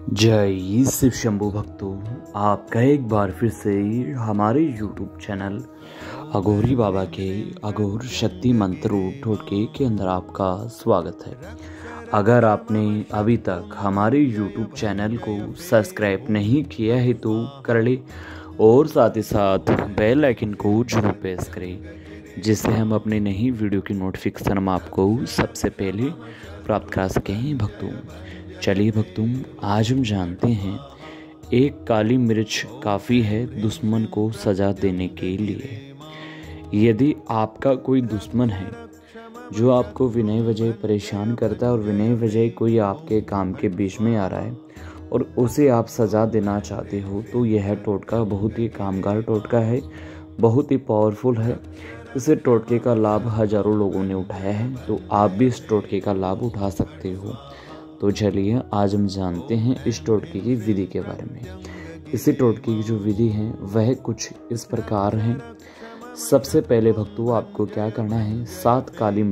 जय शिव शंभु भक्तों, आपका एक बार फिर से हमारे YouTube चैनल अघोरी बाबा के अघोर शक्ति मंत्र टोटके के अंदर आपका स्वागत है। अगर आपने अभी तक हमारे YouTube चैनल को सब्सक्राइब नहीं किया है तो कर ले और साथ ही साथ बेल आइकन को जरूर प्रेस करें, जिससे हम अपने नई वीडियो की नोटिफिकेशन हम आपको सबसे पहले प्राप्त करा सकें। भक्तों चलिए भक्तों, आज हम जानते हैं एक काली मिर्च काफ़ी है दुश्मन को सजा देने के लिए। यदि आपका कोई दुश्मन है जो आपको बिना वजह परेशान करता है और बिना वजह कोई आपके काम के बीच में आ रहा है और उसे आप सजा देना चाहते हो, तो यह टोटका बहुत ही कामगार टोटका है, बहुत ही पावरफुल है। इस टोटके का लाभ हजारों लोगों ने उठाया है, तो आप भी इस टोटके का लाभ उठा सकते हो। तो चलिए आज हम जानते हैं इस टोटके की विधि के बारे में। इसी टोटके की जो विधि है वह कुछ इस प्रकार है। सबसे पहले भक्तों आपको क्या करना है, 7 काली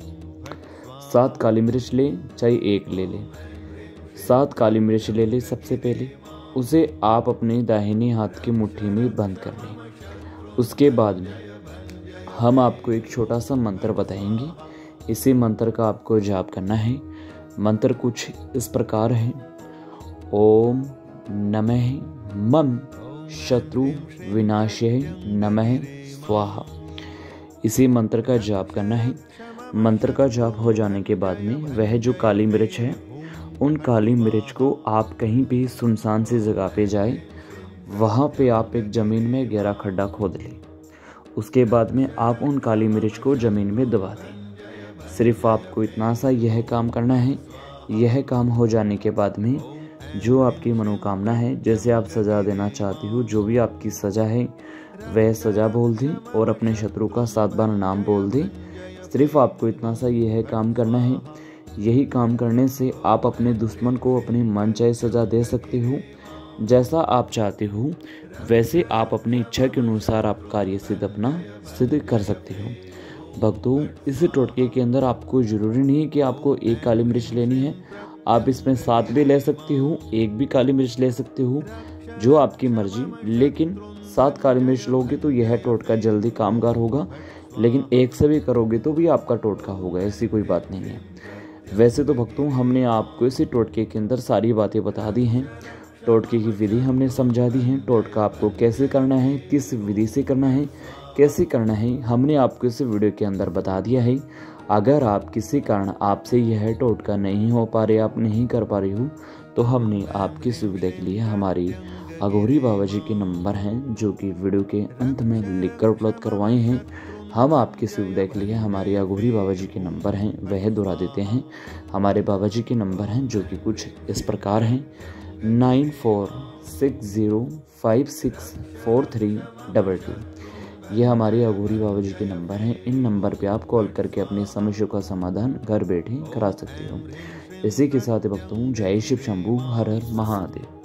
मिर्च ले, चाहे एक ले ले, 7 काली मिर्च ले ले। सबसे पहले उसे आप अपने दाहिने हाथ की मुट्ठी में बंद कर लें। उसके बाद में हम आपको एक छोटा सा मंत्र बताएंगे। इसी मंत्र का आपको जाप करना है। मंत्र कुछ इस प्रकार है, ओम नमः मम शत्रु विनाशाय नमः स्वाहा। इसी मंत्र का जाप करना है। मंत्र का जाप हो जाने के बाद में वह जो काली मिर्च है, उन काली मिर्च को आप कहीं भी सुनसान सी जगह पे जाए, वहाँ पे आप एक ज़मीन में गहरा खड्डा खोद लें। उसके बाद में आप उन काली मिर्च को ज़मीन में दबा दें। सिर्फ आपको इतना सा यह काम करना है। यह काम हो जाने के बाद में जो आपकी मनोकामना है, जैसे आप सजा देना चाहती हो, जो भी आपकी सजा है वह सजा बोल दें और अपने शत्रु का 7 बार नाम बोल दें। सिर्फ आपको इतना सा यह काम करना है। यही काम करने से आप अपने दुश्मन को अपनी मनचाही सजा दे सकते हो। जैसा आप चाहते हो वैसे आप अपनी इच्छा के अनुसार आप कार्य सिद्ध कर सकते हो। भक्तों इस टोटके के अंदर आपको ज़रूरी नहीं है कि आपको एक काली मिर्च लेनी है। आप इसमें 7 भी ले सकते हो, एक भी काली मिर्च ले सकते हो, जो आपकी मर्जी। लेकिन 7 काली मिर्च लोगे तो यह टोटका जल्दी कामगार होगा, लेकिन एक से भी करोगे तो भी आपका टोटका होगा, ऐसी कोई बात नहीं है। वैसे तो भक्तों हमने आपको इसी टोटके के अंदर सारी बातें बता दी हैं। टोटके की विधि हमने समझा दी है। टोटका आपको कैसे करना है, किस विधि से करना है, कैसे करना है, हमने आपको इस वीडियो के अंदर बता दिया है। अगर आप किसी कारण आपसे यह टोटका नहीं हो पा रहे, आप नहीं कर पा रहे हो, तो हमने आपकी सुविधा के लिए हमारी अघोरी बाबा जी के नंबर हैं, जो कि वीडियो के अंत में लिखकर उपलब्ध करवाए हैं। हम आपकी सुविधा के लिए हमारे अघोरी बाबा जी के नंबर हैं वह दोहरा देते हैं। हमारे बाबा जी के नंबर हैं जो कि कुछ इस प्रकार हैं, 9460564322। ये हमारे अघोरी बाबा जी के नंबर हैं। इन नंबर पे आप कॉल करके अपनी समस्या का समाधान घर बैठे करा सकते हो। इसी के साथ भक्तों जय शिव शंभु, हर हर महादेव।